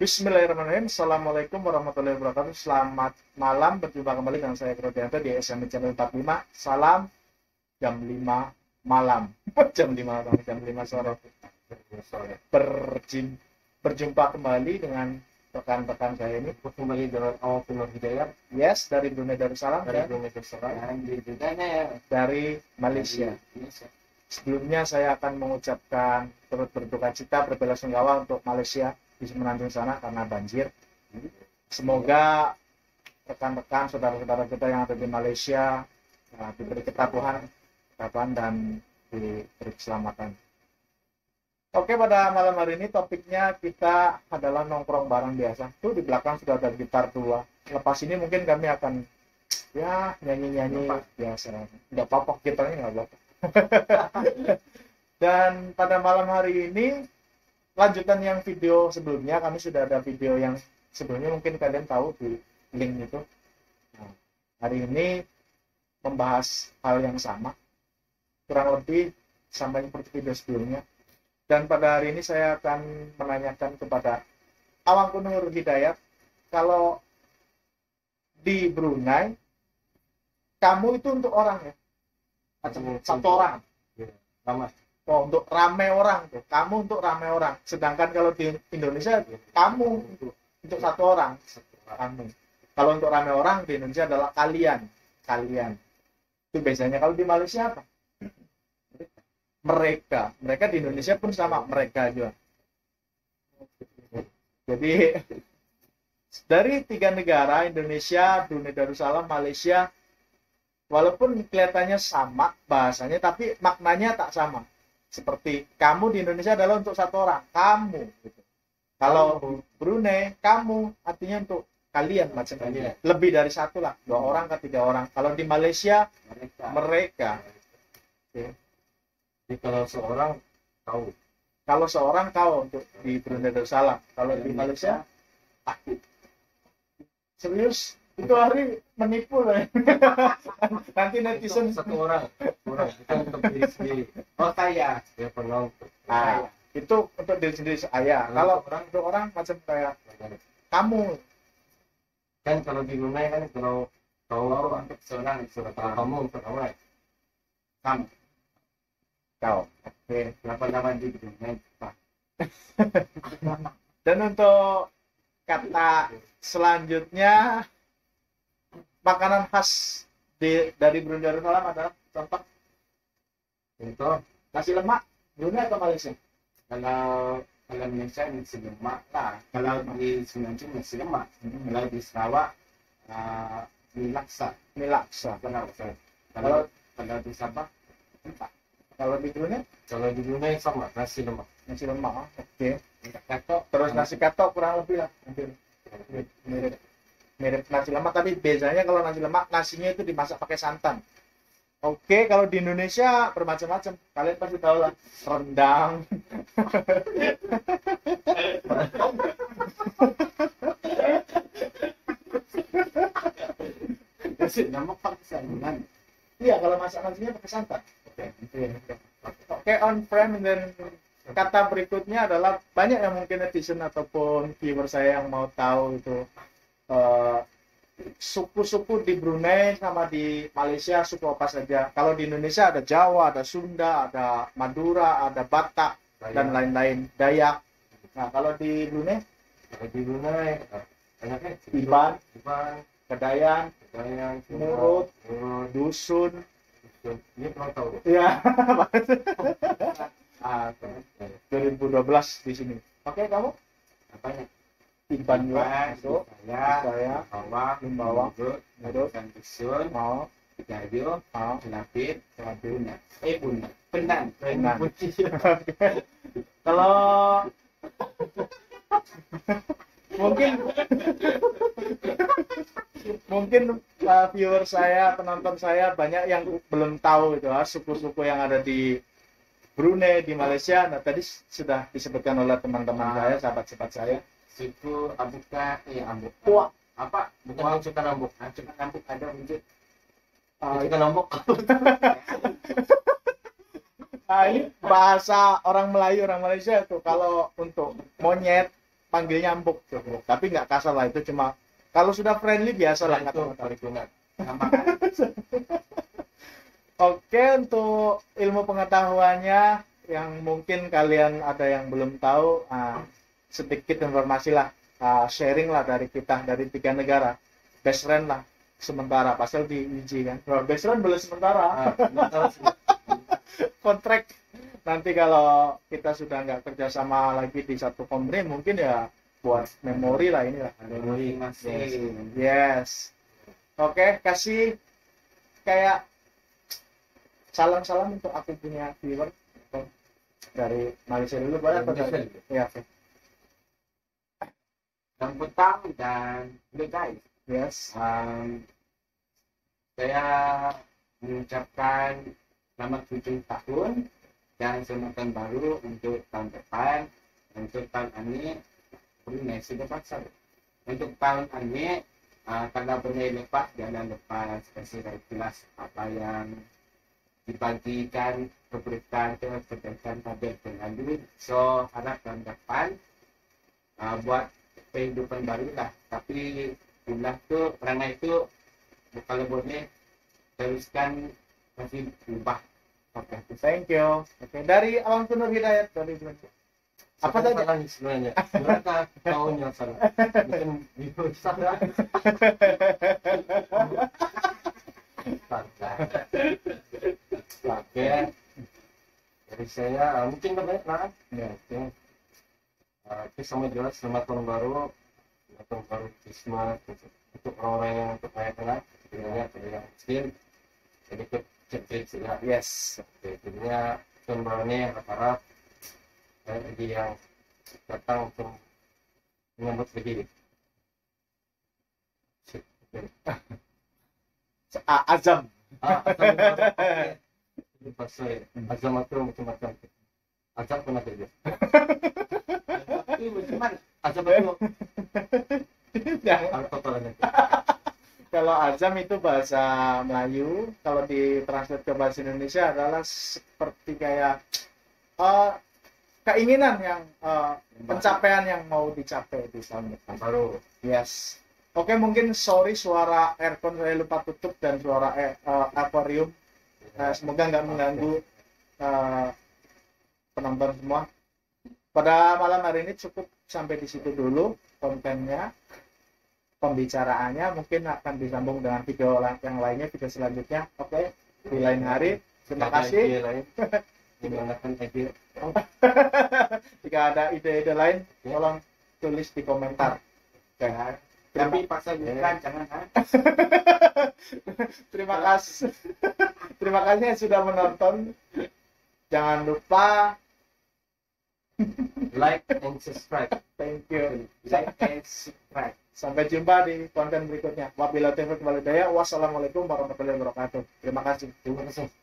Bismillahirrahmanirrahim. Assalamualaikum warahmatullahi wabarakatuh. Selamat malam, berjumpa kembali dengan saya Krodianto di SME Channel 45. Salam jam 5 malam. Jam 5 malam, jam 5 sore. Berjumpa kembali dengan rekan-rekan saya ini. Kembali dengan awal Nur Hidayat. Yes, dari Brunei Darussalam. Dari Brunei Darussalam. Dari Malaysia. Sebelumnya saya akan mengucapkan turut berduka cita, berbelasungkawa untuk Malaysia di semenanjung sana karena banjir. Semoga rekan-rekan, saudara-saudara kita yang ada di Malaysia diberi ketabahan dan diberi keselamatan. Oke, pada malam hari ini topiknya kita adalah nongkrong bareng biasa. Tuh di belakang sudah ada gitar 2. Lepas ini mungkin kami akan ya nyanyi-nyanyi biasa. Nggak apa-apa, gitarnya nggak apa-apa. Dan pada malam hari ini lanjutan yang video sebelumnya, kami sudah ada video yang sebelumnya mungkin kalian tahu di link itu. Nah, hari ini membahas hal yang sama, kurang lebih sama seperti video sebelumnya. Dan pada hari ini saya akan menanyakan kepada Awang Nur Hidayat, kalau di Brunei kamu itu untuk orang ya? Satu orang. Ramai. Oh, untuk rame orang tuh. Kamu untuk rame orang. Sedangkan kalau di Indonesia kamu untuk satu orang. Kamu. Kalau untuk rame orang di Indonesia adalah kalian. Kalian. Itu biasanya. Kalau di Malaysia apa? Mereka. Mereka di Indonesia pun sama. Mereka juga. Jadi dari 3 negara, Indonesia, Brunei Darussalam, Malaysia, walaupun kelihatannya sama bahasanya, tapi maknanya tak sama. Seperti kamu di Indonesia adalah untuk satu orang, kamu. Gitu. Kalau Brunei, kamu artinya untuk kalian macam-macam. Lebih dari satu lah, 2 orang ke 3 orang. Kalau di Malaysia, mereka. Okay. Jadi kalau seorang kau. Kalau seorang kau untuk di Brunei Darussalam. Kalau di Malaysia, aku. Serius? Itu hari menipu loh. Nanti netizen Satu orang bukan untuk diri sendiri. Oh, saya penonton. Nah, itu untuk diri sendiri saya. Kalau untuk orang macam kayak kamu Kan kalau di Brunei kan kalau kau untuk seorang, kalau kamu untuk orang. Kamu. kau. Oke. Kenapa nama di Brunei? Dan untuk kata selanjutnya, makanan khas dari Brunei Darussalam adalah contoh nasi lemak. Brunei atau Malaysia? Kalau Malaysia nasi lemak lah. Kalau di Semenanjung nasi lemak. Kalau di Sarawak mie laksa. Kalau di Sabah entah. Kalau di Brunei? Kalau di Brunei sama nasi lemak. Nasi lemak. Oke. Katok Terus nasi katok kurang lebih lah. Mirip nasi lemak, tapi bedanya kalau nasi lemak nasinya itu dimasak pakai santan. Oke, kalau di Indonesia bermacam-macam. Kalian pasti tahu lah, rendang. nasi lemak pakai santan. Iya, kalau masak nasinya pakai santan. Oke, on frame. Dan kata berikutnya adalah banyak yang mungkin netizen ataupun viewer saya yang mau tahu itu suku-suku di Brunei sama di Malaysia suku apa saja. Kalau di Indonesia ada Jawa, ada Sunda, ada Madura, ada Batak, dan lain-lain, Dayak. Nah, kalau di Brunei Iban, Kedayan, Murut, Dusun. Ini pernah tahu. Ya, 2012 di sini. Oke, kamu? Apanya? Iban juga masuk. Saya, Limbawang, Murut, Dusun, mau, Gayo, mau, Lapit, Punya. Punya. Penan. Kalau mungkin viewer saya, penonton saya banyak yang belum tahu itu suku-suku yang ada di Brunei, di Malaysia. Nah, tadi sudah disebutkan oleh teman-teman saya, sahabat-sahabat saya. Suku Abuka, Ambuk. Tua. Apa? Bukan Cukan Ambuk. Cukan Ambuk ada wujud. Cukan Ambuk. Nah, ini bahasa orang Melayu, orang Malaysia itu. Kalau untuk monyet panggil nyambuk tuh. Tapi nggak kasar lah, itu cuma kalau sudah friendly biasa lah Itu kata-kata. perhitungan. Tambahkan. Oke, untuk ilmu pengetahuannya yang mungkin kalian ada yang belum tahu, sedikit informasi lah, sharing lah dari kita, dari 3 negara. Best friend lah, sementara, pasal di uji kan. Bro, best friend boleh sementara. Kontrak. Nanti kalau kita sudah nggak kerjasama lagi di satu company, mungkin ya buat memori lah ini lah. Memori masih. Yes. Oke, kasih kayak salam-salam untuk aku punya viewer dari Malaysia dulu, boleh apa Malaysia. ya, oke. Yang petang dan good guys. Yes. Saya mengucapkan selamat 7 tahun dan selamat tahun baru untuk tahun depan. Untuk tahun ini ini sudah pasal. Untuk tahun ini kalau boleh lepas jangan lepas sesuai kelas apa yang dibagikan keberitaan keberitaan pada lalu. So harap tahun depan buat kehidupan baru lah. Tapi jumlah tu perangai itu kalau boleh teruskan masih ubah. Oke, thank you. Oke, dari Awang Nur Hidayat dari apa Saya saja? salah nih sebenarnya. Sebenarnya kau yang salah. Bukan video salah. Oke. Dari saya mungkin udah banyak lah. Ya, oke. Oke, sama jelas selamat tahun baru. Selamat tahun baru Christmas untuk orang-orang yang berkaya ya, yang miskin. Jadi kecil sudah. Yes. Oke, jadinya tahun baru ini harap-harap bagi yang datang untuk menyambut begini. Azam. Lupa saya. Azam itu macam-macam. Azam pernah kerja. Itu macam Azam itu Yang apa totalnya? kalau azam itu bahasa Melayu, kalau ditranslate ke bahasa Indonesia adalah seperti kayak keinginan yang pencapaian yang mau dicapai di tahun depan. Baru. Yes. Oke, mungkin sorry suara aircon saya lupa tutup dan suara akuarium. Semoga nggak mengganggu penonton semua. Pada malam hari ini cukup sampai di situ dulu kontennya. Pembicaraannya mungkin akan disambung dengan video yang lainnya, video selanjutnya. Oke, di lain hari. Terima kasih. Menggunakan ide. Jika ada ide-ide lain, tolong tulis di komentar. Oke. Tapi pasal bukan jangan. Terima kasih. Terima kasih yang sudah menonton. Jangan lupa Like and subscribe. thank you. Like and subscribe. Sampai jumpa di konten berikutnya. Wabillahi taufiq wal hidayah. Wassalamualaikum warahmatullahi wabarakatuh. Terima kasih. Terima kasih.